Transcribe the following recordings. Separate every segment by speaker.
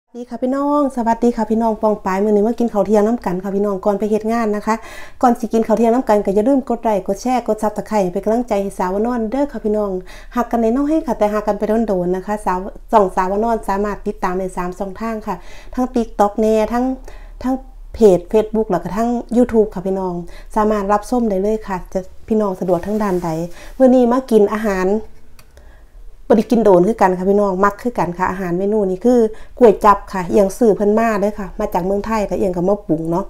Speaker 1: ดีค่ะพี่น้องสวัสดีค่ะพี่น้องปองปายมื้อนี้มากินข้าวเที่ยงน้ำกันค่ะพี่น้องก่อนไปเฮ็ดงานนะคะก่อนสิกินข้าวเที่ยงน้ำกันก็อย่าลืมกดไลค์กดแชร์กดซับสไครป์เป็นกำลังใจให้สาวนอนเด้อค่ะพี่น้องหักกันน้อยๆค่ะแต่หักกันไปโดนๆนะคะสาวนอนสามารถติดตามได้3ช่องทางค่ะทั้ง TikTok แน่ทั้งเพจ Facebook แล้วก็ทั้ง YouTube ค่ะพี่น้องสามารถรับชมได้เลยค่ะจะพี่น้องสะดวกทั้งด้านใดมื้อนี้มากินอาหารบ่ได้กินโดนคือกันค่ะพี่น้องมักคือกันค่ะอาหารเมนูนี้คือก๋วยจั๊บค่ะเอียงซื้อเพิ่นมาเด้อค่ะมาจากเมืองไทยแล้วเอียงก็มาปรุงเนาะ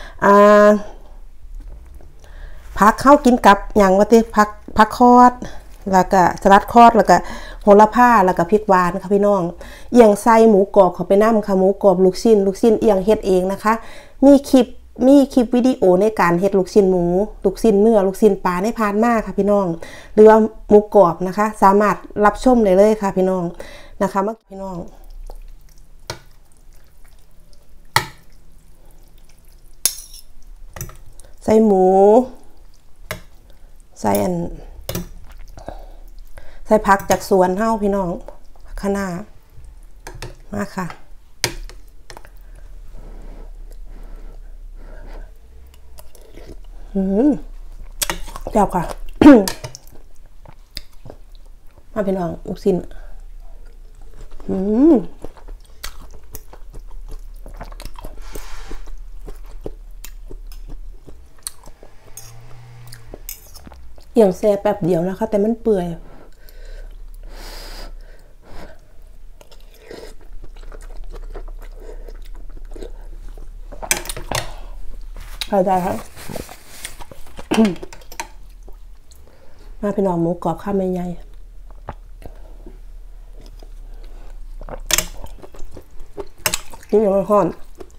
Speaker 1: ผักเข้ากินกับหยังว่าติผักคอดแล้วก็สลัดคอดแล้วก็โหระพาแล้วก็พริกหวานค่ะพี่น้องเอียงใส่หมูกรอบเข้าไปนำค่ะหมูกรอบลูกชิ้นเอียงเฮ็ดเองนะคะมีคลิปวิดีโอในการเฮ็ดลูกชิ้นหมูลูกชิ้นเนื้อลูกชิ้นปลาในพานมากค่ะพี่น้องหรือว่าหมูกรอบนะคะสามารถรับชมได้เลยค่ะพี่น้องนะคะมาพี่น้องใส่หมูใส่ผักจากสวนเฮาพี่น้องคะน้ามาค่ะแซ่บค่ะ มาพี่น้องลูกชิ้นอย่างแซ่บแป๊บเดียวนะคะแต่มันเปื่อยเข้าใจครับ มาพี่น้องหมูกรอบข้าวใหญ่ๆนี่ยังไม่ห่อน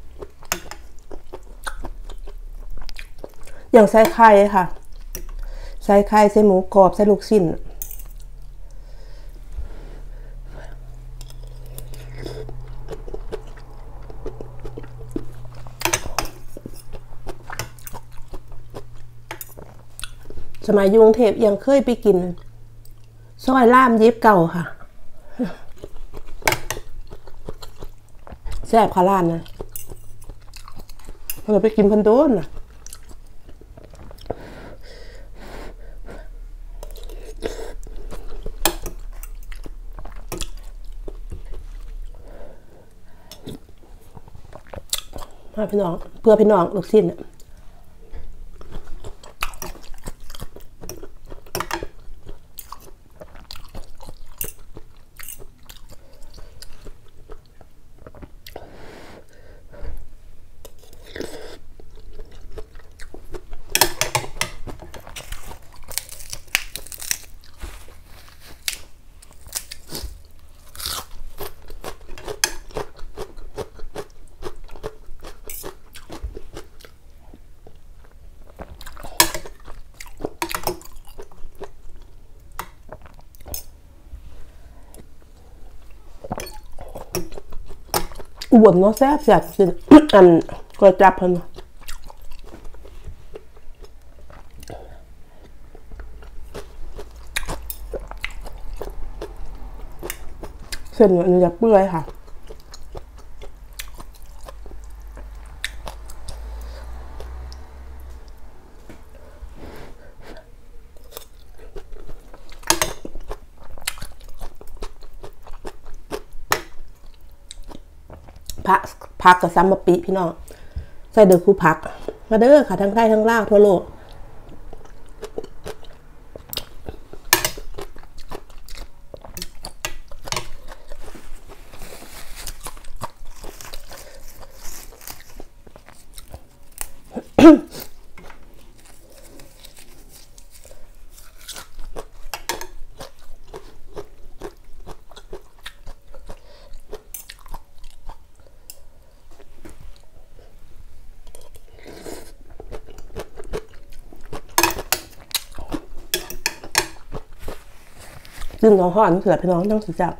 Speaker 1: อย่างใส่ไข่ค่ะใส่ไข่ใส่หมูกรอบใส่ลูกชิ้นสมัยยุงเทพยังเคยไปกินซอยล่ามยิบเก่าค่ะแซ่บค่ะร้านนะเราไปกินพันโดนนะพี่น้องเพื่อพี่น้องลูกชิ้นอ้วนเนาะแซ่บสิอันก๋วยจั๊บเพิ่นเส้นอันนี้จะเปื่อยค่ะผักกับซัมมะปิพี่น้องใส่เดือคู่ผักมาเด้อค่ะทั้งไทยทั้งลาวทั่วโลกซึ่งน้องห่อนเสือพี่น้องต้องสิจับ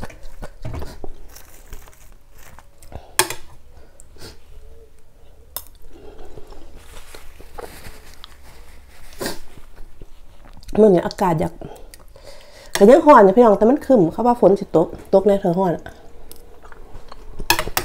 Speaker 1: เมื่อนี้อากาศอยากแต่ยังห่อนอยู่พี่น้องแต่มันขึ้นเขาว่าฝนสิตกในเธอห่อน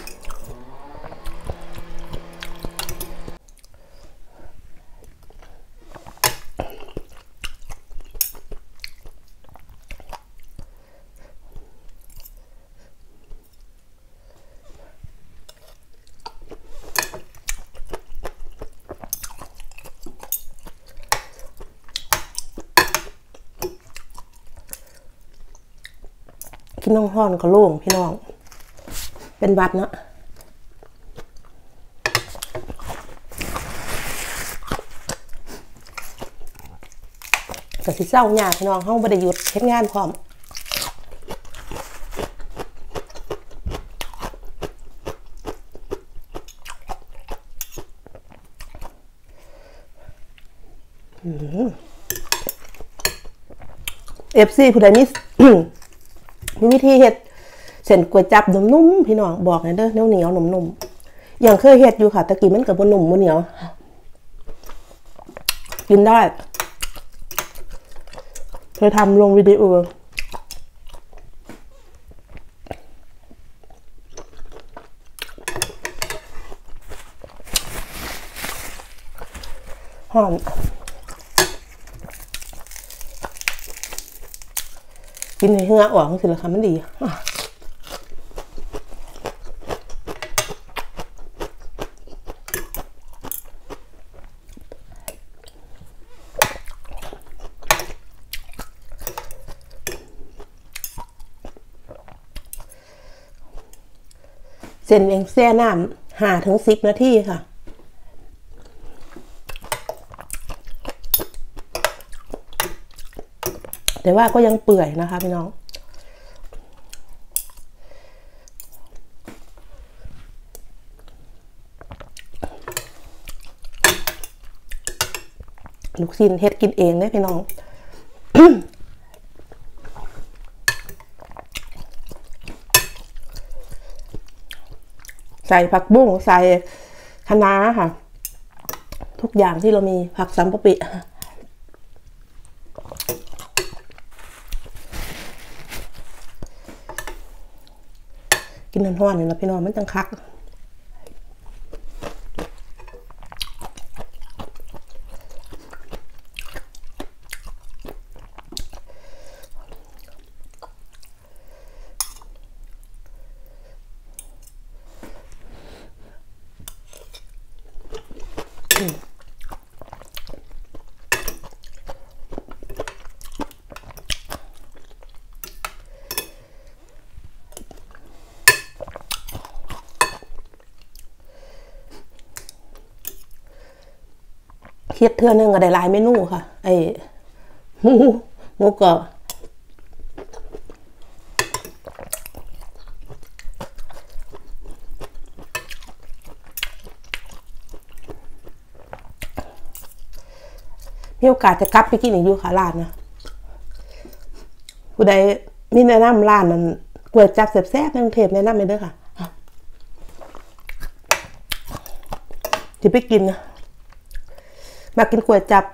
Speaker 1: น้องห่อนก็โล่งพี่น้องเป็นวัดเนาะก็สิเศร้าหยาพี่น้องเฮาบ่ได้หยุดเฮ็ดงานพร้อมFC ผู้ใดมี มีวิธีเฮ็ดเส้นก๋วยจั๊บนุ่มๆพี่น้องบอกหน่อยเด้อเหนียวๆนุ่มๆอย่างเคยเฮ็ดอยู่ค่ะตะกี้มันก็บ่นุ่มบ่เหนียวกินได้เคยทำลงวิดีโอหอมกินให้เหงื่อออกสิละค่ะมันดีเส้นเองแช่น้ำ5 ถึง 10 นาทีค่ะแต่ว่าก็ยังเปื่อยนะคะพี่น้องลูกชิ้นเฮ็ดกินเองได้พี่น้อง ใส่ผักบุ้งใส่คะน้าค่ะทุกอย่างที่เรามีผักสัมปะปิกินร้อนๆนี่นะพี่น้องมันจังคักเฮ็ดเทื่อนึงก็ได้หลายเมนูค่ะไอ้หมูกรอบมีโอกาสจะกลับไปกินอีกอยู่ค่ะร้านนะผู้ใดมีแนะนำร้านนั้นก๋วยจั๊บแซ่บๆในกรุงเทพแนะนำให้เด้อค่ะที่ไปกินนะมากินก๋วยจั๊บ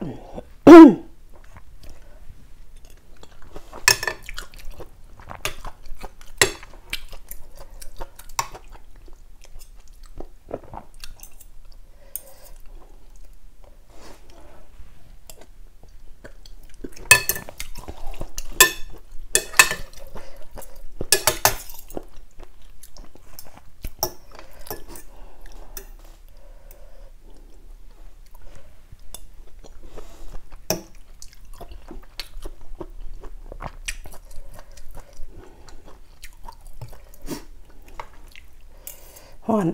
Speaker 1: ห่อน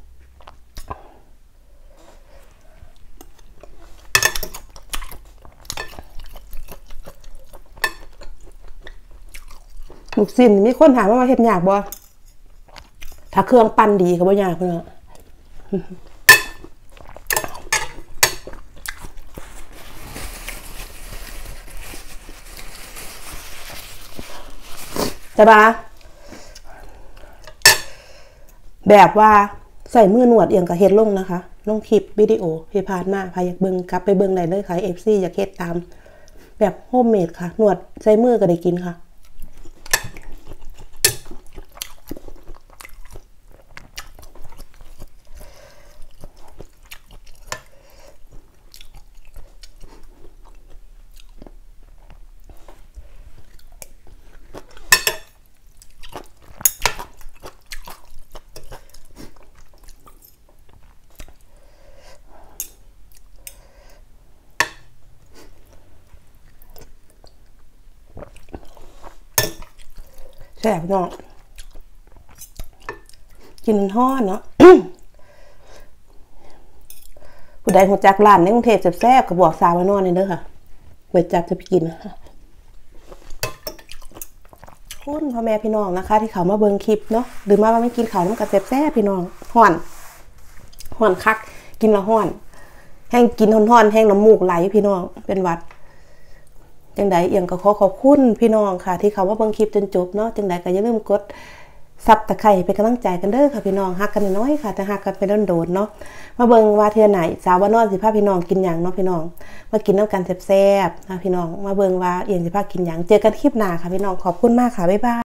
Speaker 1: ลูกชิ้นมีคนถามว่าเฮ็ดยากบ่ถ้าเครื่องปั้นดีก็บ่ยากเพิ่นน่ะแต่ว่าแบบว่าใส่มือหนวดเอียงกับเฮ็ดลงนะคะลงคลิปวิดีโอที่ผ่านมาใครอยากเบิ่งกลับไปเบิ่งได้เลยค่ะ FC อยากเฮ็ดตามแบบโฮมเมดค่ะหนวดใส่มือก็ได้กินค่ะแซ่บเนาะกินห่อเนาะ ผู้ใดหัวจักร้านในกรุงเทพแซ่บๆก็บอกสาวไว้นอนนี่เด้อค่ะไว้จับจะไปกินคุณพ่อแม่พี่น้องนะคะที่เขามาเบิ่งคลิปเนาะหรือมาไม่กินเขาวน้ำกระแซ่บๆพี่น้องห่อนคักกินละห่อนแห้งกินห่อนแห้งน้ำมูกไหลพี่น้องเป็นหวัดจังใดเอียงก็ขอบคุณพี่น้องค่ะที่เขามาเบิ่งคลิปจนจบเนาะจังใดก็อย่าลืมกดซับตะไคร้เป็นกำลังใจกันเด้อค่ะพี่น้องฮักกันน้อยค่ะแต่ฮักกันไปโดนๆเนาะมาเบิ่งว่าเทื่อไหนสาวว่านอนสิพาพี่น้องกินหยังเนาะพี่น้องมากินน้ำกันแซ่บๆนะพี่น้องมาเบิ่งว่าเอียงสิพากินหยังเจอกันคลิปหน้าค่ะพี่น้องขอบคุณมากค่ะบ๊ายบาย